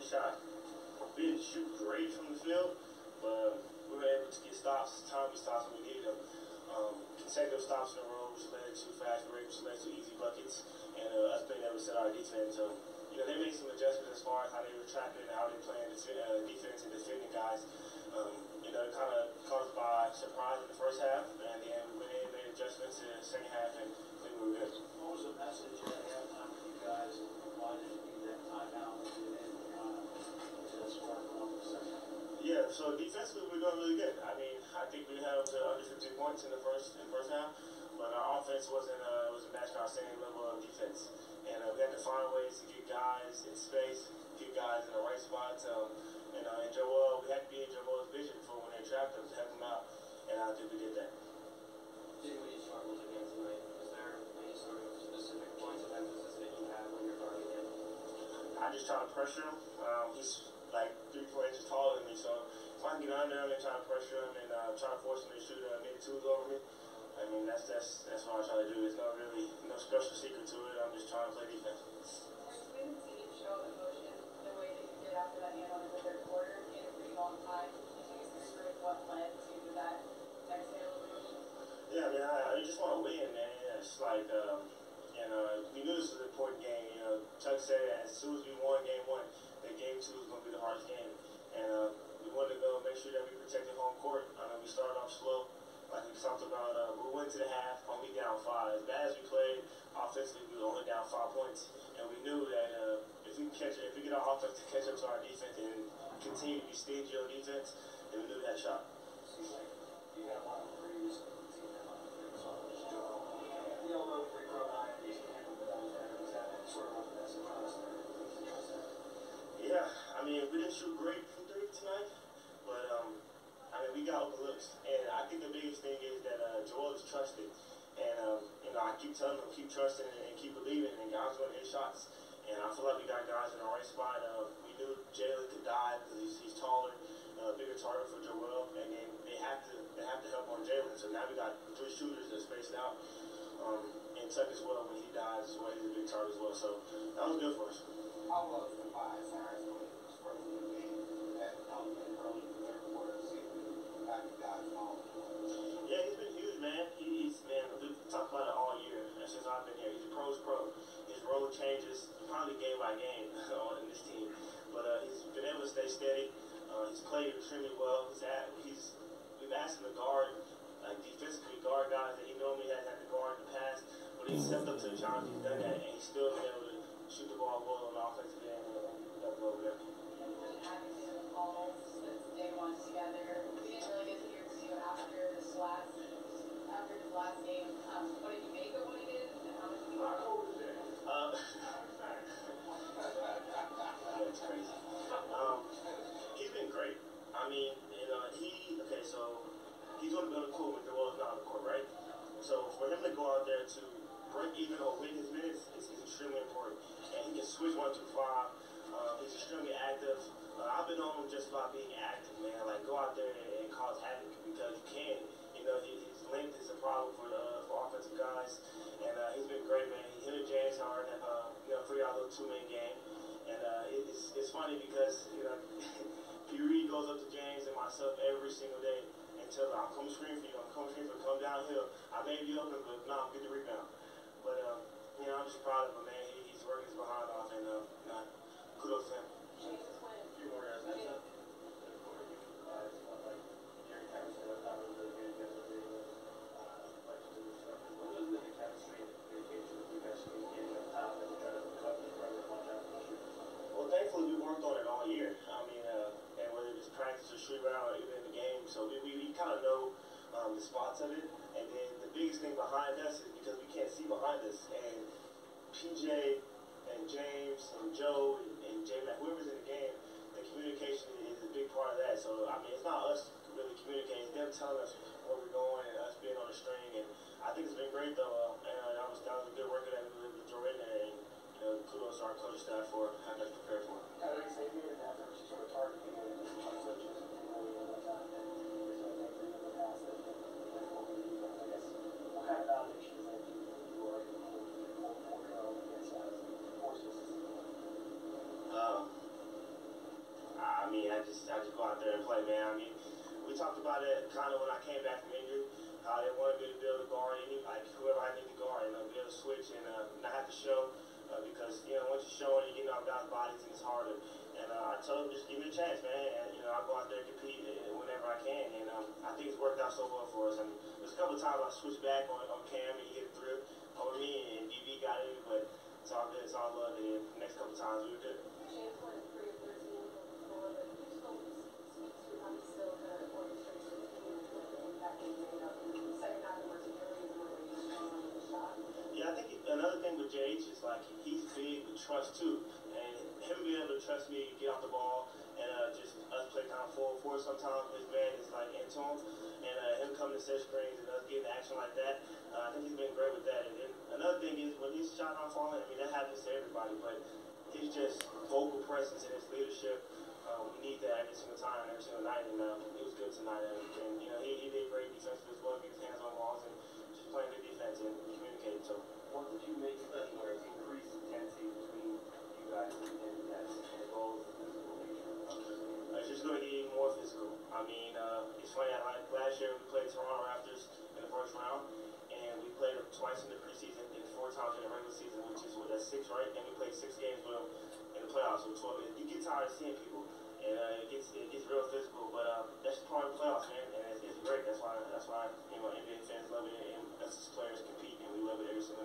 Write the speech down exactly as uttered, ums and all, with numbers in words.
shot. We didn't shoot great from the field, but we were able to get stops, timely stops when we needed them. Um, consecutive stops in a row, which led to fast breaks, which led to easy buckets, and uh, us being able to set our defense. So, you know, they made some adjustments as far as how they were tracking and how they playing uh, defense and defending guys. Um, you know, it kind of caught us by surprise in the first half, and then we went in, made adjustments in the second half, and I think we were good. What was the message at halftime for you guys, and why did you need that timeout and then kind of to spark off the second half? Yeah, so defensively we're doing really good. I mean, I think we held to under fifty points in the first in the first half, but our offense wasn't uh, wasn't matching our same level of defense, and uh, we had to find ways to get guys in space, get guys in the right spots. Um, and uh, and Joel, we had to be in Joel's vision for when they trapped him to help him out, and I think we did that. Did we struggle again tonight? Was there any sort of specific points of emphasis that you had when you're guarding him? I just try to pressure him. Um, he's like three, four inches taller than me, so if I can get under him and try to pressure him and uh, try to force him to shoot uh, mid twos over me, I mean that's that's that's what I try to do. There's no really no special secret to it. I'm just trying to play defense. We haven't seen you show emotion the way that you did after that handle in the third quarter in a pretty long time. Can you speak through what led to that exhale of emotion? Yeah, I mean I, I just want to win, man. It's like um, you know we knew this was an important game. You know, Chuck said as soon as we won game one, that game two was going to be the hardest game. And uh, we wanted to go make sure that we protected home court. I know we started off slow, like we talked about. Uh, we went to the half, only down five. As bad as we played offensively, we were only down five points. And we knew that uh, if we catch, if we get our offense to catch up to our defense and continue to be stingy on defense, then we knew that shot. Seems like you got a lot of threes, the team had a lot of threes, so I'm just joking. The elbow free throw line, is that sort of like that surprise there? Yeah, I mean, we didn't shoot great from three tonight, but um, I mean, we got overlooked. And I think the biggest thing is that uh, Joel is trusted. And, um, you know, I keep telling him, keep trusting and, and keep believing, and guys going to hit shots. And I feel like we got guys in the right spot. Uh, we knew Jalen could dive because he's, he's taller, uh, bigger target for Joel, and then they have to they have to help on Jalen. So now we got three shooters that spaced out. Um, and Tuck as well, when he dives as well, he's a big target as well. So that was good for us. How was the five stars when it was first in the game that come in early in the third quarter to see how you guys fall? Yeah, he's been huge, man. He's, man, we've talked about it all year since I've been here. He's a pro's pro. His role changes probably game by game on this team. But uh, he's been able to stay steady. Uh, he's played extremely well. He's at, he's, we've asked him to guard, like defensively guard guys that he normally has had to guard in the past. But he's stepped up to the challenge. He's done that, and he's still been able to shoot the ball well on the offensive end and that over there. Obviously, the calls since day one together. We didn't really get to hear from you after this last after this last game. Um, what did you make of what he did, and how much did you learn? Um, that's crazy. Um, he's been great. I mean, you know, he okay. So he's going to be on the court when Joel's not on the court, right? So for him to go out there to break even or win his minutes is, is extremely important. And he can switch one through five. Um, he's extremely active. Uh, I've been on him just about being active, man. Like, go out there and, and cause havoc because you can. You know, he, his length is a problem for uh, for offensive guys. And uh, he's been great, man. Him and James Harden have, uh, you know, figured out a little two-man game. And uh, it, it's, it's funny because, you know, P. Reed goes up to James and myself every single day and tells him, I'll come screen for you. I'll come screen for you. Come downhill. I may be open, but no, get the rebound. But, um, you know, I'm just proud of him, man. He, he's working his behind off, and uh, you know, kudos to him. Jesus win. A few more guys. That's it. Third quarter, you guys felt like Gary Harrison was not really good. You guys were really good. Like to do stuff. What was the chemistry and communication that you guys communicated on top and try to cut the pressure on that issue? Well, thankfully, we worked on it all year. I mean, uh, and whether it's practice or shoot around or even in the game, so we, we, we kind of know um, the spots of it. And then the biggest thing behind us is because we can't see behind us. And P J and James and Joe and, and J-Mac, whoever's in the game, the communication is a big part of that. So, I mean, it's not us really communicating. It's them telling us where we're going and us being on the string. And I think it's been great, though. Uh, and that was, that was a good work that we did with Jordan. And, you know, kudos to our coaching staff for having us prepared for it. How do you say here that there's sort of targeting and switches and really over time and there's no things that you would pass that you would over the defense? I guess what kind of validation is that to you that you are able to hold four against uh, forces? Um, told him just give me a chance, man. And, you know, I'll go out there and compete whenever I can. And um, I think it's worked out so well for us. I mean, there's a couple of times I switched back on, on Cam and he hit a three over me and D B got it, but it's all good. It's all love. And the next couple of times we were good. James went three of thirteen before, but you still speak to how he still kind of orchestrates the team with the impact he made up in the second half of the series and where he's strong on the shot. Yeah, I think another thing with J H is like he's big with trust too, and him being able to trust me, get off the ball, and uh, just us play kind of forward for sometimes his man is like into him, and uh, him coming to set screens and us getting action like that. Uh, I think he's been great with that. And then another thing is when his shot not falling, I mean that happens to everybody, but his just vocal presence and his leadership, uh, we need that every single time, every single night, and uh, it was good tonight. And, and you know he, he did great defensive as well, get his hands on balls and just playing good defense and communicating. So. What did you make of the increased intensity between you guys and the Nets and the goals and the physical nature of the game? It's just going to get even more physical. I mean, uh, it's funny, like last year we played Toronto Raptors in the first round, and we played them twice in the preseason and four times in the regular season, which is what, that's six, right? And we played six games with them in the playoffs, so twelve. You get tired of seeing people, and uh, it gets it gets real physical, but uh, that's part of the playoffs, man, and it's, it's great. That's why that's why you know N B A fans love it, and us as players compete, and we love it every single